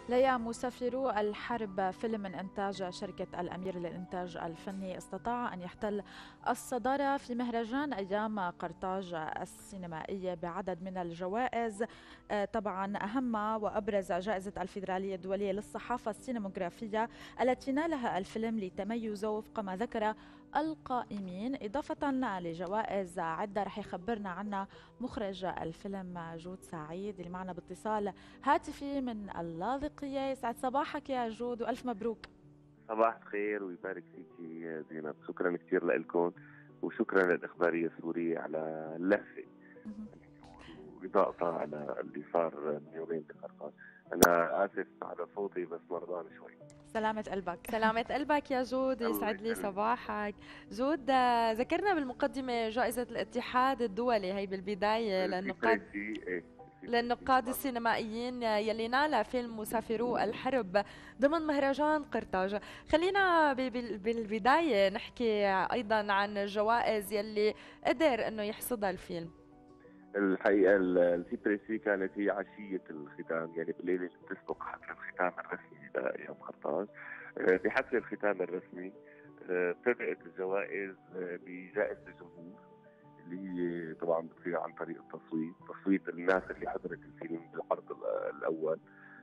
ليا مسافرو الحرب فيلم من إنتاج شركة الأمير للإنتاج الفني استطاع أن يحتل الصدارة في مهرجان أيام قرطاج السينمائية بعدد من الجوائز. طبعا أهمها وأبرز جائزة الفيدرالية الدولية للصحافة السينموغرافية التي نالها الفيلم لتميزه وفق ما ذكر القائمين، إضافة لجوائز عدة رح يخبرنا عنها مخرج الفيلم جود سعيد اللي معنا باتصال هاتفي من اللاذقية. يسعد صباحك يا جود وألف مبروك. صباح الخير ويبارك فيكي يا زينب، شكرا كثير لكم وشكرا للإخبارية السورية على اللهفة وإضاءتها على اللي صار من يومين بقرقاج. أنا آسف على صوتي بس مرضان شوي. سلامة قلبك. سلامة قلبك يا جود، الله يسعد لي يسلمك. صباحك. جود، ذكرنا بالمقدمة جائزة الاتحاد الدولي هي بالبداية للنقاد السينمائيين يلي نال فيلم مسافرو الحرب ضمن مهرجان قرطاج. خلينا بالبداية نحكي أيضا عن الجوائز يلي قدر أنه يحصدها الفيلم. الحقيقة السيبريسي كانت هي عشية الختام، يعني بالليلة اللي بتسبق حفل الختام الرسمي لأيام قرطاج. بحفل الختام الرسمي ابتدأت الجوائز بجائزة الجمهور اللي هي طبعا بتصير عن طريق تصويت الناس اللي حضرت الفيلم بالعرض الأول.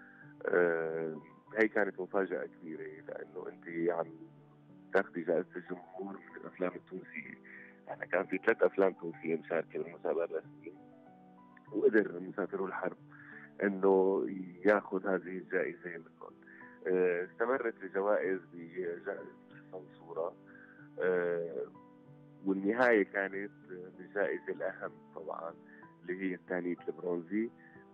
هي كانت مفاجأة كبيرة لأنه أنت عم تاخذي جائزة الجمهور من الأفلام التونسية. يعني كان في 3 أفلام تونسية مشاركة بالمسابقة الرسمية، وقدر مسافرو الحرب انه ياخذ هذه الجائزه منهم. استمرت الجوائز بجائزه الصورة، والنهايه كانت بالجائزه الاهم طبعا اللي هي الثانيه البرونزي.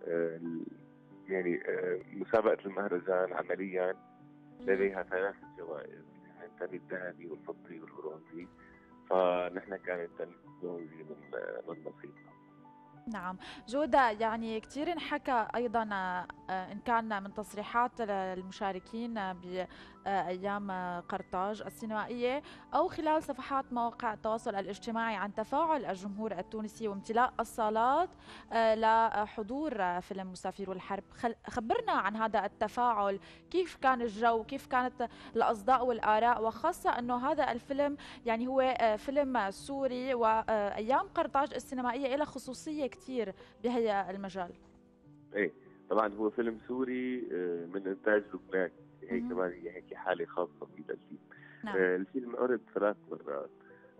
يعني مسابقه المهرجان عمليا لديها 3 جوائز، يعني الثاني الذهبي والفضي والبرونزي، فنحن كانت البرونزي من نصيبنا. نعم جودة، يعني كتير انحكى أيضا إن كان من تصريحات المشاركين بأيام قرطاج السينمائية أو خلال صفحات مواقع التواصل الاجتماعي عن تفاعل الجمهور التونسي وامتلاء الصالات لحضور فيلم مسافرو الحرب. خبرنا عن هذا التفاعل، كيف كان الجو، كيف كانت الأصداء والآراء، وخاصة أنه هذا الفيلم يعني هو فيلم سوري وأيام قرطاج السينمائية إلى خصوصية كتير بهي المجال. ايه طبعا هو فيلم سوري من انتاج لبنان، هي كمان هي هيك حاله خاصه في الفيلم. نعم. الفيلم عرض 3 مرات.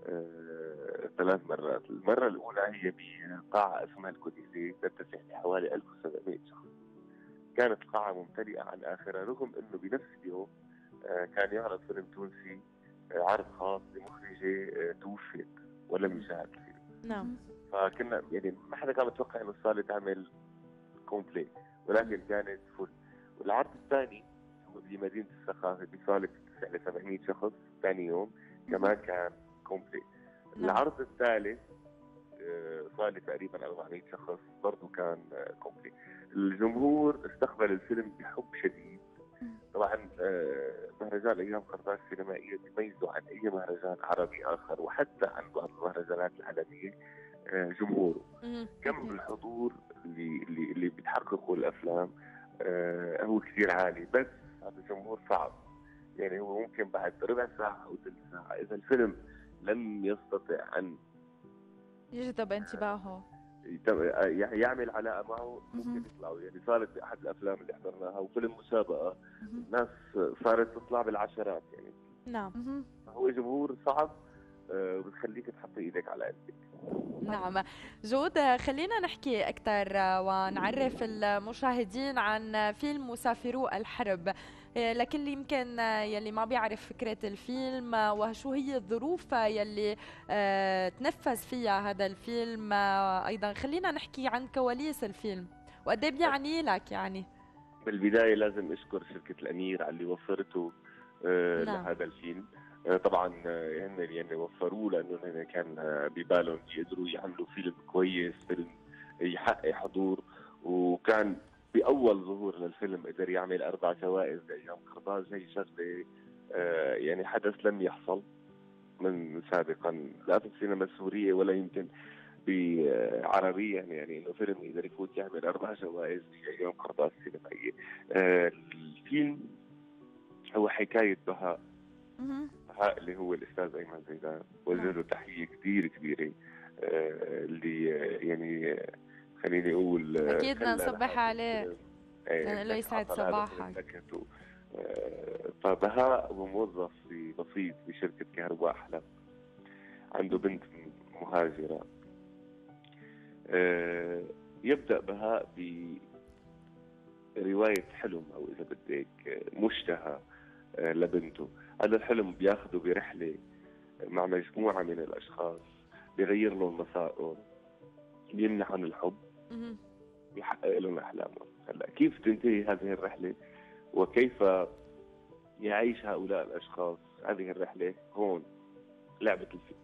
3 مرات، المره الاولى هي بقاعه اسمها الكوديسيه تتسع لحوالي 1700 شخص. كانت القاعه ممتلئه عن اخرها، رغم انه بنفس اليوم كان يعرض فيلم تونسي عرض خاص لمخرجه توفيت ولم يشاهد الفيلم. نعم. فكنا يعني ما حدا كان متوقع انه الصاله تعمل كومبلي، ولكن كانت فل. والعرض الثاني هو بمدينة الثقافة بصالة 700 شخص، ثاني يوم كمان كان كومبلي. العرض الثالث صالة تقريبا 400 شخص، برضه كان كومبلي. الجمهور استقبل الفيلم بحب شديد. طبعا مهرجان ايام قرطاج السينمائية بيميزه عن اي مهرجان عربي اخر، وحتى عن بعض المهرجانات العالمية جمهوره. كم الحضور اللي بتحققه الافلام هو كثير عالي، بس هذا الجمهور صعب. يعني هو ممكن بعد ربع ساعة او ثلث ساعة اذا الفيلم لم يستطع ان يجذب انتباهه يعمل علاقة معه ممكن يطلعوا. يعني صارت بأحد الأفلام اللي حضرناها وفيلم مسابقة الناس صارت تطلع بالعشرات يعني. نعم. هو جمهور صعب وبتخليك تحطي إيدك على قلبك. نعم جود، خلينا نحكي أكثر ونعرف المشاهدين عن فيلم مسافرو الحرب لكل يمكن يلي ما بيعرف فكرة الفيلم وشو هي الظروف يلي تنفذ فيها هذا الفيلم. أيضا خلينا نحكي عن كواليس الفيلم وقد ايه بيعني لك. يعني بالبداية لازم أشكر شركة الأمير على اللي وفرته نعم. لهذا الفيلم. طبعا هن يعني وفروه لأنه هن كان ببالهم يقدروا يعملوا فيلم كويس، فيلم يحقق حضور. وكان بأول ظهور للفيلم قدر يعمل 4 جوائز لأيام قرطاج. هي شغلة يعني حدث لم يحصل من سابقا لا في السينما السورية ولا يمكن عربيا، يعني انه فيلم يقدر يفوت يعمل 4 جوائز في ايام قرطاس السينمائيه. الفيلم هو حكايه بهاء. بهاء اللي هو الاستاذ ايمن زيدان، وجه له تحيه كثير كبيره. اللي يعني خليني اقول اكيد بدنا نصبح عليه، نقول له يسعد صباحك. فبهاء هو موظف بسيط بشركه كهرباء حلب، عنده بنت مهاجره. يبدأ بهاء برواية حلم، أو إذا بدك مشتهى لبنته. هذا الحلم بياخده برحلة مع مجموعة من الأشخاص، بيغير لهم مسارهم، بيمنحهم الحب، بيحقق لهم أحلامهم. هلا كيف تنتهي هذه الرحلة وكيف يعيش هؤلاء الأشخاص هذه الرحلة؟ هون لعبة الفيلم.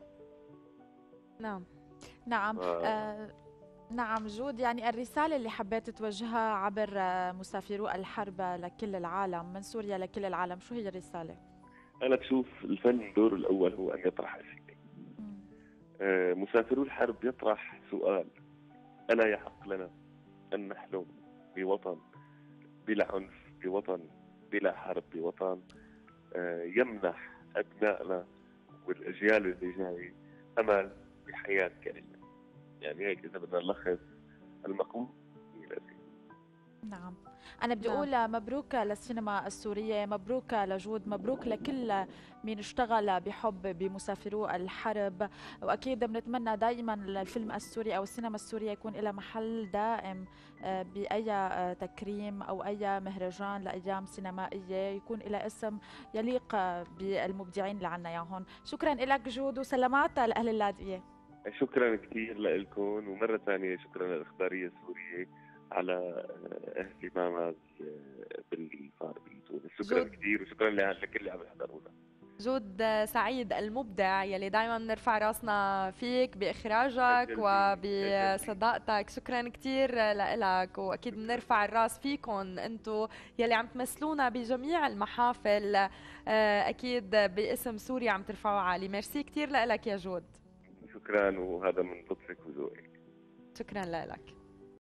نعم. نعم جود، يعني الرسالة اللي حبيت توجهها عبر مسافرو الحرب لكل العالم، من سوريا لكل العالم، شو هي الرسالة؟ أنا بشوف الفن دوره الأول هو أن يطرح أسئلة. مسافرو الحرب يطرح سؤال: ألا يحق لنا أن نحلم بوطن بلا عنف، بوطن بلا حرب، بوطن يمنح أبنائنا والأجيال اللي جاي أمل بحياة كريمة؟ يعني هيك إذا بدنا نلخص المقول. نعم، أنا بدي أقول مبروك للسينما السورية، مبروك لجود، مبروك لكل مين اشتغل بحب بمسافرو الحرب. وأكيد بنتمنى دائما الفيلم السوري أو السينما السورية يكون لها محل دائم بأي تكريم أو أي مهرجان لأيام سينمائية، يكون لها اسم يليق بالمبدعين اللي عنا ياهن. شكرا لك جود، وسلامات لأهل اللاذقية. شكرا كثير لكم، ومرة ثانية شكرا للإخبارية السورية على اهتمامها بالفار بتونس. شكرا كثير، وشكرا لكل اللي عم يحضرونا. جود سعيد المبدع يلي دائما بنرفع راسنا فيك باخراجك وبصداقتك. شكرا كثير لك، واكيد بنرفع الراس فيكم انتم يلي عم تمثلونا بجميع المحافل، اكيد باسم سوريا عم ترفعوا عالي. ميرسي كثير لك يا جود. شكرا، وهذا من لطفك وذوقك. شكرا لك.